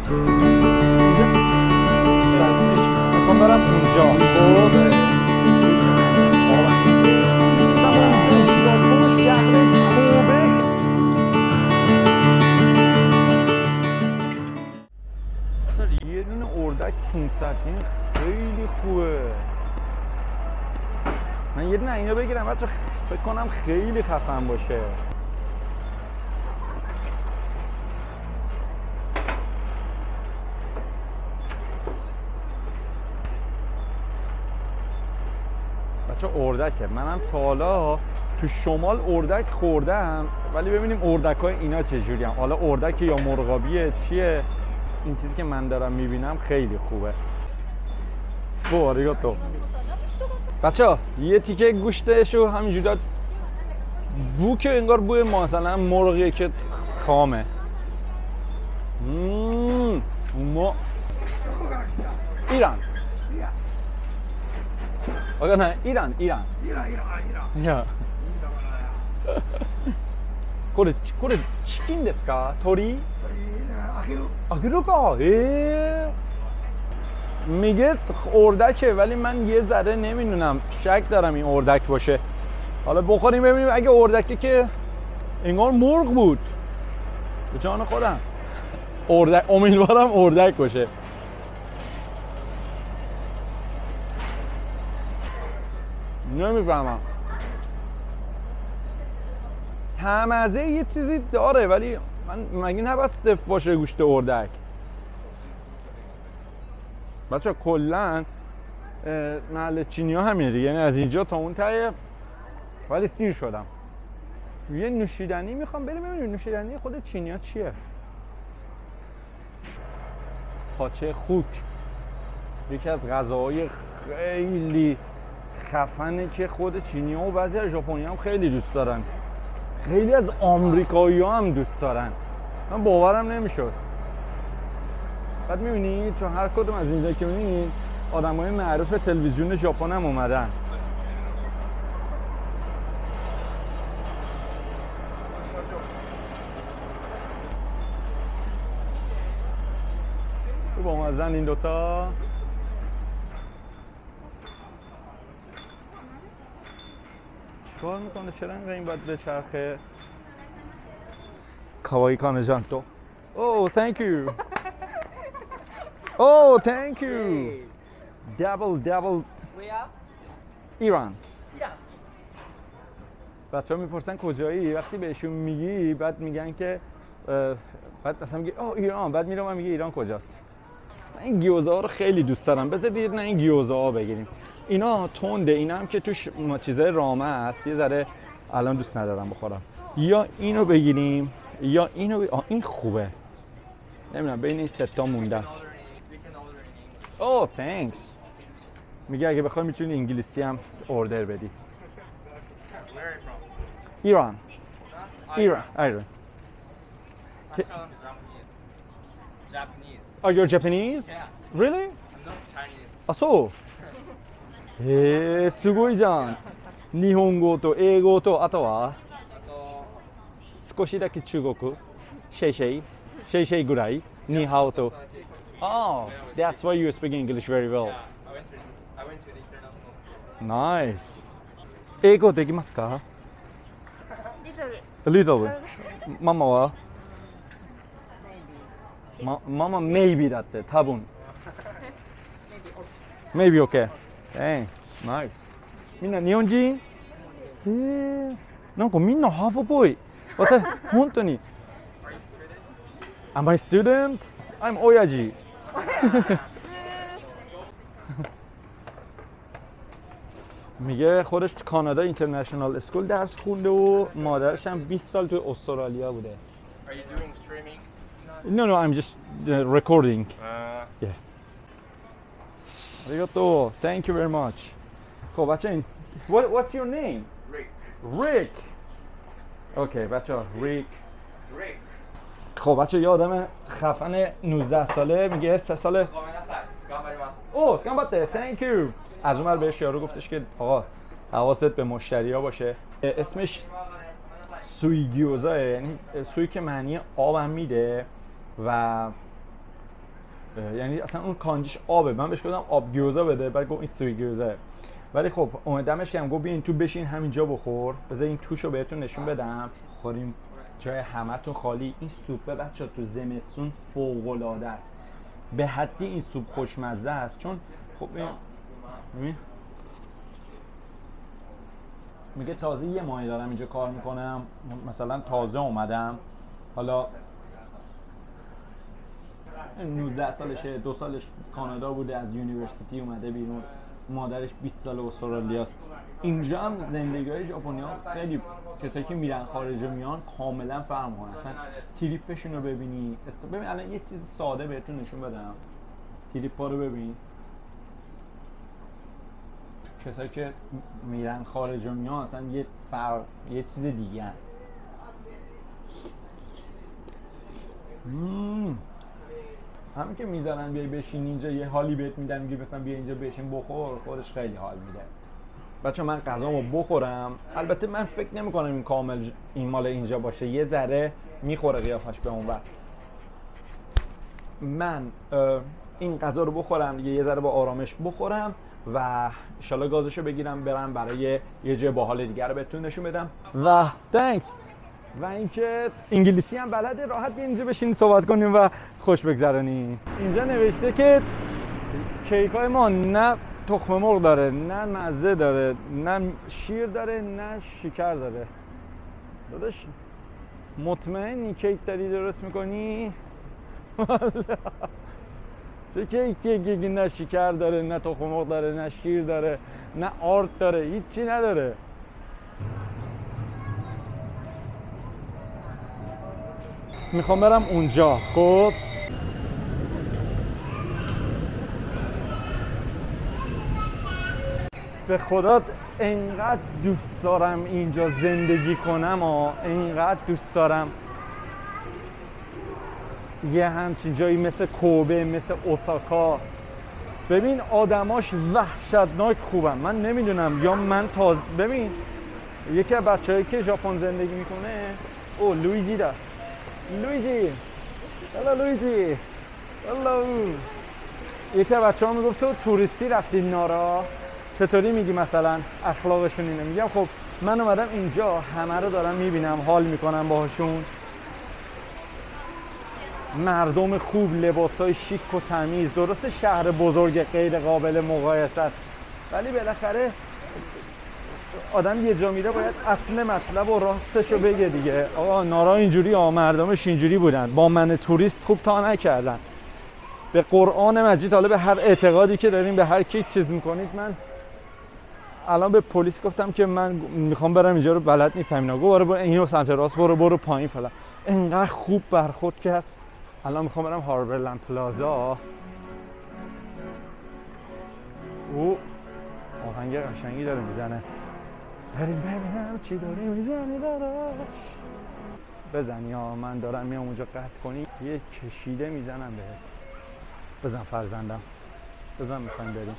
میخوام برم اونجا. یه دونه اردک 500 خیلی خوبه. من یه دونه اینو بگیرم بچه، فکر کنم خیلی خفن باشه. بچه اردکه. منم تا حالا تو شمال اردک خوردم، ولی ببینیم اردکای اینا چجوری هم. حالا اردک یا مرغابیه چیه؟ این چیزی که من دارم میبینم خیلی خوبه. تو بچه ها یه تیکه گوشتشو همینجوری داد بو که انگار بوی مثلا مرغیه که خامه. ما ایران آقا نه ایران یاこれチキンですか？鳥？آگیروかمیگه اردکه، ولی من یه ذره نمیدونم، شک دارم این اردک باشه. حالا بخوریم ببینیم. اگه اردکه که انگار مرغ بود. به جان خودم اردک، امیدوارم اردک باشه. نمیفهمم. طعمزه یه چیزی داره، ولی من مگه نباید صفر باشه گوشت اردک؟ بچه کلن محل چینی ها همینه دیگه، یعنی از اینجا تا اون ته. ولی سیر شدم. یه نوشیدنی میخوام بریم ببینیم نوشیدنی خود چینی ها چیه. پاچه خوک یکی از غذاهای خیلی خفنه که خود چینی ها و بعضی از ژاپنی هم خیلی دوست دارن. خیلی از آمریکایی ها هم دوست دارن. من باورم نمیشد. بعد میبینی تو هر کدوم از اینجا که میبینی آدمای معروف تلویزیون ژاپن هم اومدن. تو با مزن این دوتا. چیکار میکنه؟ چرا این باید بچرخه؟ کاوایی کانه جان تو. Oh, thank you. Oh, thank you. Double. ایران. بچه ها میپرسن کجایی؟ وقتی بهشون میگی بعد میگن که بعد مثلا میگی اوه ایران، بعد میرم میگه ایران کجاست. این گیوزا ها رو خیلی دوست دارم. بذارید نه این گیوزا ها بگیریم. اینا تنده، اینا هم که توش چیزای رامه است، یه ذره الان دوست ندارم بخورم. یا اینو بگیریم یا اینو این خوبه. نمیدونم بین این سه تا موندم. اوه تانکس. میگه اگه بخوای میتونی انگلیسی هم اوردر بدی. ایران. Japanese. Oh, you're Japanese? Yeah. Really? I'm not Chinese. あ、そう。すごいじゃん。日本語と英語とあとは少しだけ中国。シェイシェイぐらい。ニーハオと。Oh, that's why you speak English very well. Yeah, I went to the international school. Nice. 英語できますか？ Little. ママは？ママ maybe だって多分。Maybe okay. Hey, nice. みんな日本人？なんかみんなハーフっぽい。私本当に。Am I student? I'm 親父。میگه خودش کانادا اینترنشنال اسکول درس خونده و مادرش هم 20 سال تو استرالیا بوده. Are you doing streaming? No, I'm just recording. Yeah. arigato. Thank you very much. خب بچه این What's your name? Rick. Okay, بچه Rick. خب بچه یه آدم خفن 19 ساله میگه 3 ساله. اوه گامباته. Thank you. از اون ور بهش یارو گفتش که آقا حواست به مشتریا باشه. اسمش سوی گیوزاه، یعنی سوی که معنی آب هم میده و یعنی اصلا اون کانجیش آبه. من بهش گفتم آب گیوزا بده، بعد گفت این سوی گیوزا. ولی خب اومدمش کردم گفت بیاین تو بشین همینجا بخور، بذار این توشو بهتون نشون بدم. خوریم جای همتون خالی. این سوپ بچه‌ها تو زمستون فوق‌العاده است. به حدی این سوپ خوشمزه است، چون خب ببین میگه تازه یه ماهی دارم اینجا کار میکنم، مثلا تازه اومدم، حالا 19 سالشه، 2 سالش کانادا بوده، از یونیورسیتی اومده بیرون، مادرش 20 سال استرالیاست. اینجا هم زندگی‌های ژاپنی‌ها خیلی، کسایی که میرن خارج و میان کاملا فرق می‌کنه. اصلا تریپشون رو ببینی. ببین الان یه چیز ساده بهتون نشون بدم. تریپا رو ببین. کسایی که میرن خارج و میان اصلا یه چیز دیگه هست. همین که میذارن بیای بشین اینجا، یه حالی بهت میدن، میگه مثلا بیا اینجا بشین بخور، خودش خیلی حال میده. بچه من غذامو بخورم. البته من فکر نمی‌کنم این کامل این مال اینجا باشه، یه ذره میخوره قیافش به اونور. من این غذا رو بخورم دیگه، یه ذره با آرامش بخورم و ان شاءالله گازشو بگیرم برم برای یه جای باحال دیگه رو بهتون نشون بدم. و تانکس. و اینکه انگلیسی هم بلده، راحت بیا اینجا بشین صحبت کنیم و خوش بگذرونیم. اینجا نوشته که کیک‌های ما نه تخم مرغ داره، نه مزه داره، نه شیر داره، نه شکر داره. داداش مطمئنی کیک داری درست میکنی؟ چه کیکی نه شکر داره، نه تخم مرغ داره، نه شیر داره، نه آرد داره، هیچی نداره. میخوام برم اونجا. خب به خدا انقدر دوست دارم اینجا زندگی کنم انقدر دوست دارم یه همچین جایی مثل کوبه، مثل اوساکا. ببین آدماش وحشتناک خوبن. من نمیدونم یا من ببین یکی از بچه‌هایی که ژاپن زندگی میکنه، لویجی ده. لویجی هلو لویجی هلو. یکی از بچه‌ها میگفت تو توریستی رفتی نارا، چطوری میگی مثلا اخلاقشون اینه؟ میگم خب من اومدم اینجا همه رو دارم میبینم، حال میکنم باهاشون، مردم خوب، لباسای شیک و تمیز. درسته شهر بزرگ غیر قابل مقایسه است، ولی بالاخره آدم یه جا میره باید اصل مطلب و راستشو بگه دیگه. آقا نارا اینجوری، مردمش اینجوری بودن، با من توریست خوب تا نکردن. به قرآن مجید، حالا به هر اعتقادی که دارین، به هر کی چیز میکنید، من الان به پلیس گفتم که من میخوام برم اینجا رو بلد نیستم، اینا گفت برو اینو سمت راست برو پایین فلان. انقدر خوب برخورد کرد. الان میخوام برم هاربرلند پلازا. او آهنگ قشنگی داره میزنه. بریم ببینم چی داری میزنی داراش. بزن یا من دارم میام اونجا قطع کنی یه کشیده میزنم بهت. بزن فرزندم، بزن میخوایم بریم.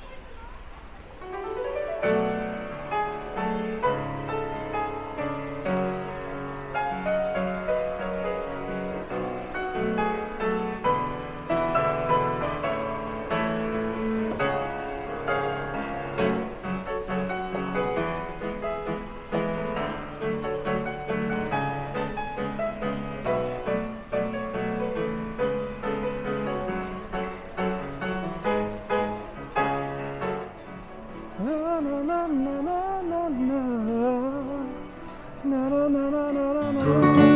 na na na na na na na na na na na